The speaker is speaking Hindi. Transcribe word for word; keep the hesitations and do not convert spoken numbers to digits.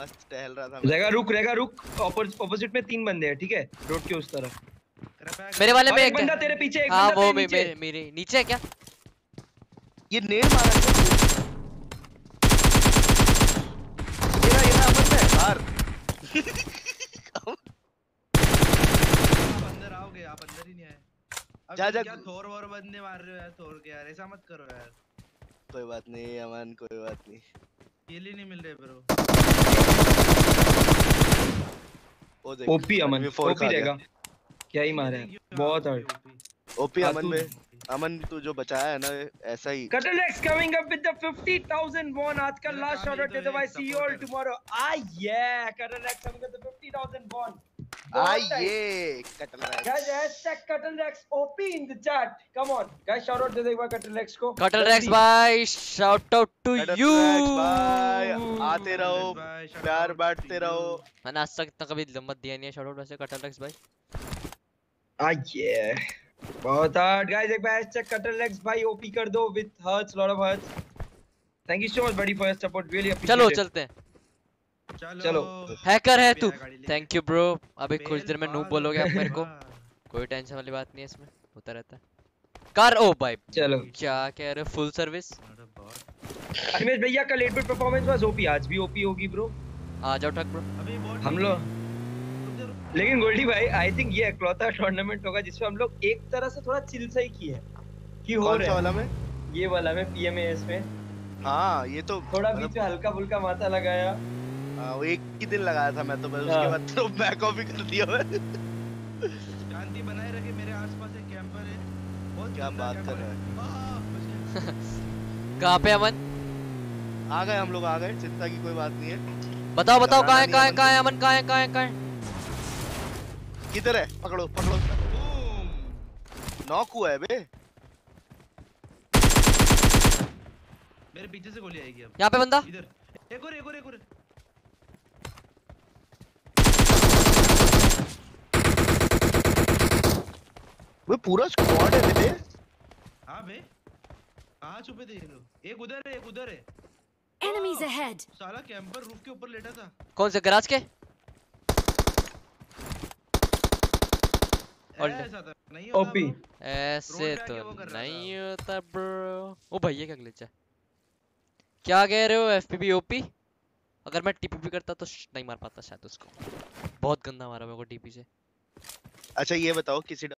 मस्त टहल रहा था। रेगा रुक रेगा रुक, ऑपोजिट में तीन बंदे हैं ठीक है, रोड के उस तरफ। मेरे वाले में एक बंदा तेरे पीछे, एक हाँ बंदा वो तेरे नीचे। मेरे मेरे नीचे है क्या? ये नेड मारा है मेरा, ये अमन है यार। अंदर आओगे आप, अंदर ही नहीं आए। अब जा जा क्या थोर वोर बंदे मार रहे हो यार, थोर के यार ऐसा मत करो यार। कोई बात नहीं अमन, कोई बात नहीं। किल ही नहीं मिल रहे ब्रो। ओ देख ओपी अमन, ओपी रहेगा। क्या ही मारे बहुत हार्ड। ओपी अमन में, अमन तू जो बचाया है ना ऐसा ही। Cutter X coming up with the fifty thousand won आज का लास्ट शॉट है तो भाई see you all tomorrow। ah yeah Cutter X coming with the fifty thousand won। ah yeah Cutter X guys, hashtag Cutter X O P in the chat, come on guys, shout out दे दो एक बार Cutter X को। Cutter X भाई shout out to you भाई, आते रहो प्यार बांटते रहो। मैंने आज तक इतना कभी मत दिया नहीं है shout out वैसे Cutter X भाई। ah yeah बहुत हार्ड गाइस, एक बार हैशटैग Cutter X भाई ओपी कर दो with hearts, lot of hearts. Thank you so much बड़ी for your support, really appreciate. चलो चलते हैं, चलो चलो। हैकर है तू, थैंक यू ब्रो। अभी कुछ देर में नूब बोलोगे आप मेरे को, कोई टेंशन वाली बात नहीं है इसमें, होता रहता है। कार ओ भाई चलो क्या कह रहे हो, फुल सर्विस। अनिमेश भैया का late bit performance was OP, आज भी ओपी होगी ब्रो। आ जाओ ठग ब्रो। हम लोग लेकिन गोल्डी भाई आई थिंक ये क्लॉथा टूर्नामेंट होगा जिसमें हम लोग एक तरह से थोड़ा चिल सा ही किए कि हो रहा है वाला में, ये वाला में पीएमएस में। हाँ ये तो थोड़ा बीच में हल्का फुल्का माथा लगाया। हाँ वो एक ही दिन लगाया था मैं तो, बस उसके बाद तो बैक ऑफ ही कर दिया मैं। शांति बनाए रखे, मेरे आसपास एक कैंपर है। बहुत क्या बात कर रहा है। कहाँ पे अमन? आ गए हम लोग, आ गए, चिंता की कोई बात नहीं है। बताओ बताओ कहाँ है कहाँ है कहाँ है अमन, कहाँ है कहाँ है कहाँ है? किधर है? पकड़ो पकड़ो। नॉक हुआ है बे। मेरे पीछे से गोली आएगी अब। यहाँ पे बंदा। इधर एक और एक और एक और। वो पूरा स्क्वाड है बे। हाँ बे, कहाँ छुपे थे ये लोग? एक उधर है, एक उधर है। Enemies ahead। साला कैंपर रूफ के ऊपर लेटा था। कौन से गराज के? ऐसा तो नहीं होता ओपी ऐसे तो नहीं होता ब्रो। ओ भैया क्या ग्लिच है? क्या कह रहे हो एफपीपी ओपी? अगर मैं टीपीपी करता तो नहीं मार पाता शायद उसको, बहुत गंदा मारा मेरे को टीपी से। अच्छा ये बताओ किसी